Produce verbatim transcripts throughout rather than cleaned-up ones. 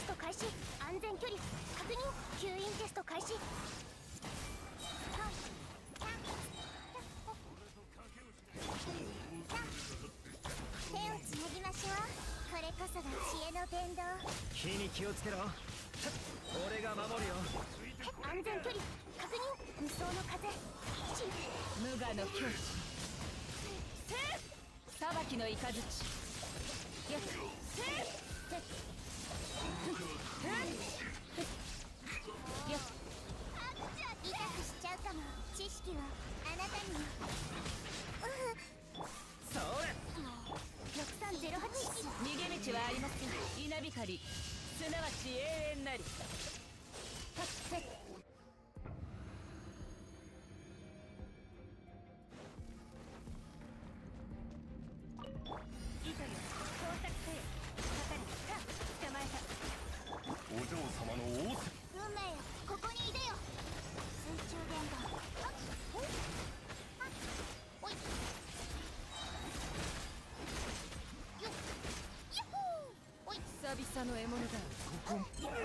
ト開始。安全距離確認。吸引テスト開始。手をつなぎましょう。これこそが知恵の伝道。 火に気をつけろ。俺が守るよ。 安全距離確認。無双の風。 無我の境地。裁きの雷。よっ。よっ。 痛くしちゃうかも。知識をあなたにも。 それ。 ろくさんゼロはち。 逃げ道はありません。稲光すなわち永遠なり。糸よ工作せよ。かかれ。捕まえた。 お嬢様の仰せ。 運命よ、ここにいでよ。水中言動。おいおいよっヤッホー。おい久々の獲物だ。 ここ人間のチャン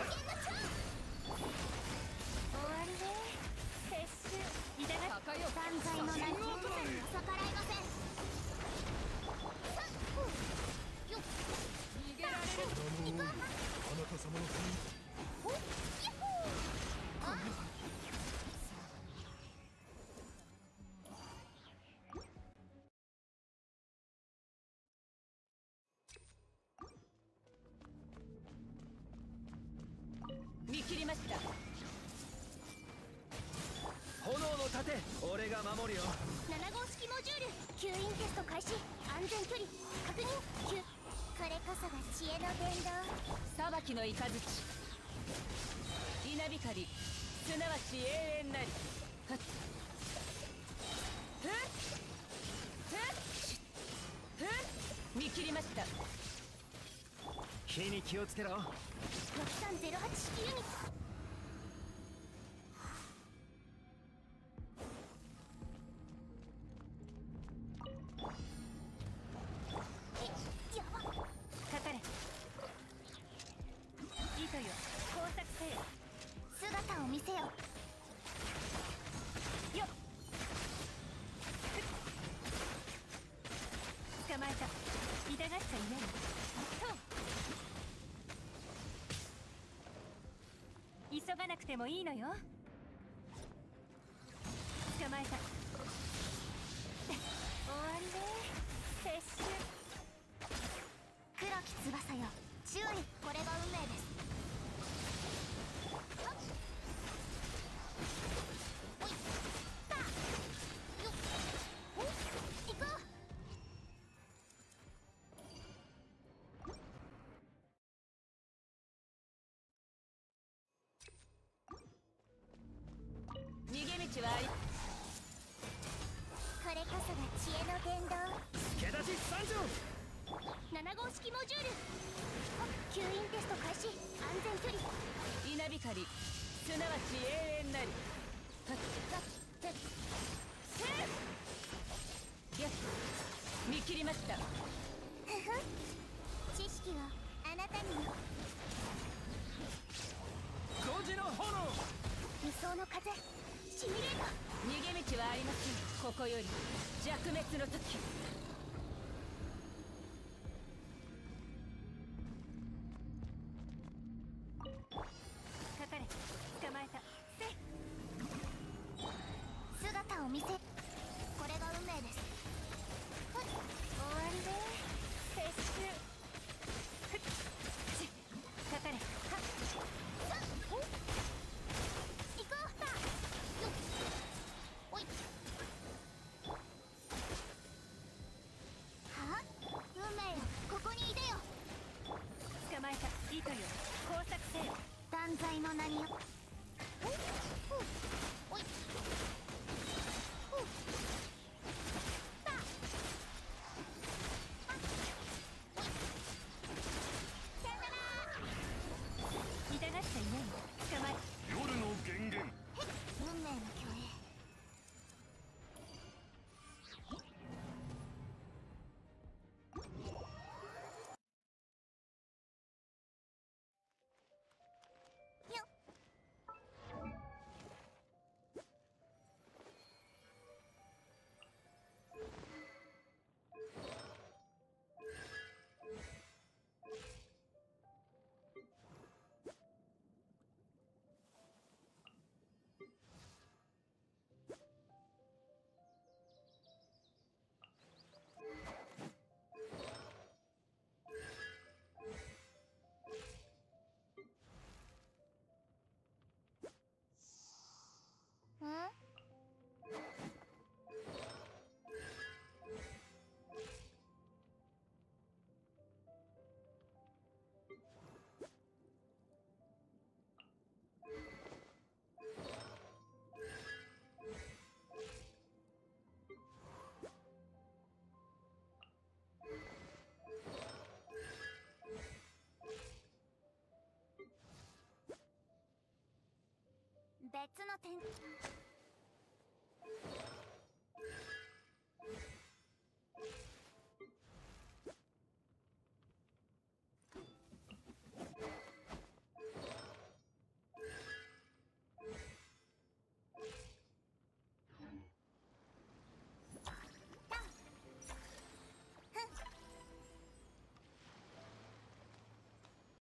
終わりで撤収。いただき高よ。 万歳の名にには逆らいません。さっよっ逃げられる。 行こう。 あなた様のおヤッホー。あ見切りました。 炎の盾、俺が守るよ。 なな号式モジュール。吸引テスト開始。安全距離確認。吸これこそが知恵の伝道。 裁きの雷。稲光すなわち永遠なり。はっふっふっふっ。見切りました。 火に気をつけろ。 ろくさんゼロはち式ユニット。えやばっ。 かかれ。糸よ工作せよ。 姿を見せよ。 よっ。捕まえた。痛がっちゃいない。と急がなくてもいいのよ。捕まえた。終わりで撤収。 黒き翼よ注意。これが運命です。おいたよっお行こう。 逃げ道はあり。 これこそが知恵の伝道。 助立ち参上。 なな号式モジュール。吸引テスト開始。安全距離稲光すなわち永遠なり。はっせっよっ。見切りました。 ふふ知識をあなたにも。 五時の炎。 無双の風シミュレーター。 逃げ道はありません。ここより弱滅の時。かかれ。捕まえた。せっ姿を見せ。これが運命です。ふっ終わりで撤収。 ふっちかかれ。はっさっお行こう。たよっおいはあ運命よここにいでよ。 捕まえた。糸よ工作せよ。 断罪の名によ。おふうおいふうたあおいさよなら。 痛がっちゃいない。捕まえ。 夜の源源。 運命の虚栄。 別の点。